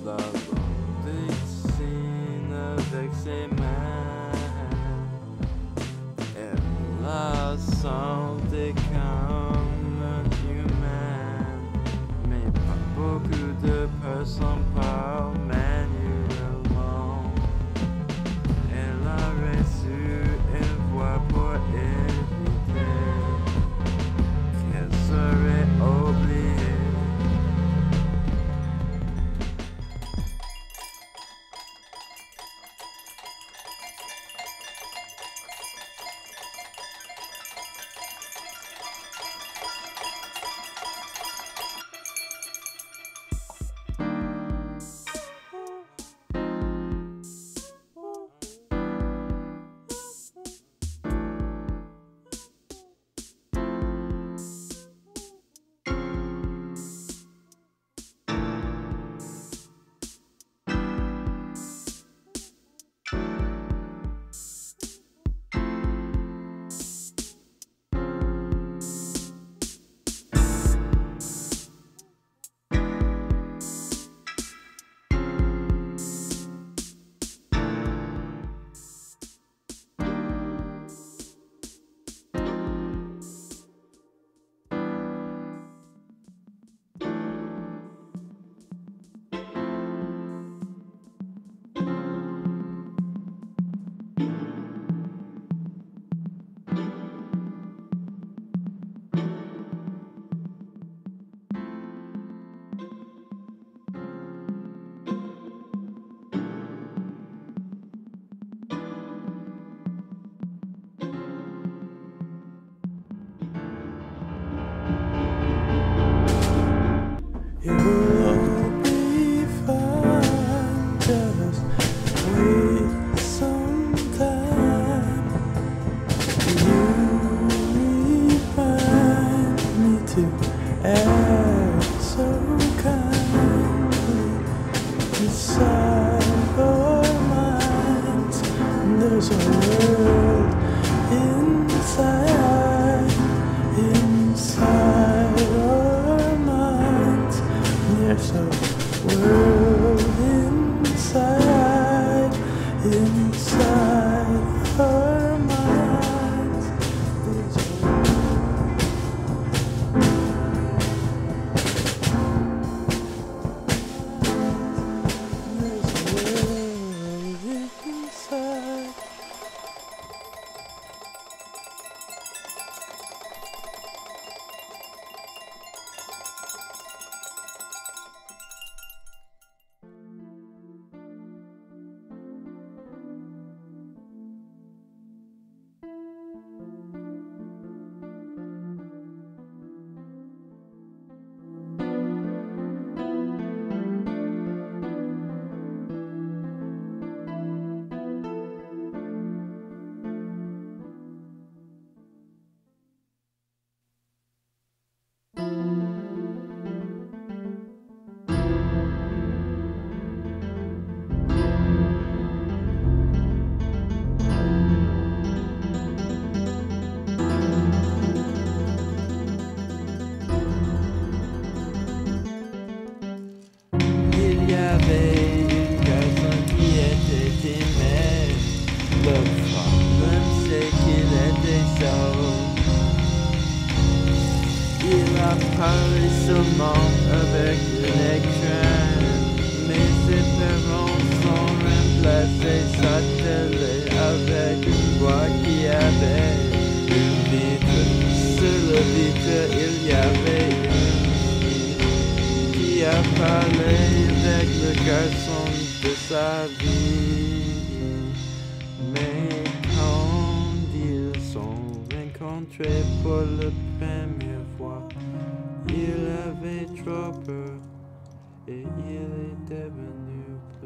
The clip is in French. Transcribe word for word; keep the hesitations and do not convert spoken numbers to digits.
la bande dessine avec ses mains. Elle la sentait comme un humain, mais pas beaucoup de personnes parlent manuellement. Elle a reçu une voix pour éviter qu'elle serait oubliée. Act so kindly inside our minds. There's a world inside, inside our minds. There's a world inside, inside our minds. There's a Il a parlé seulement avec l'écran, mais ses parents ont remplacé sa télé avec une voix qui avait une vitre. Sur la vitre, il y avait une fille qui a parlé avec le garçon de sa vie. Mais quand ils sont rencontrés pour la première fois, il avait trop peur et il est devenu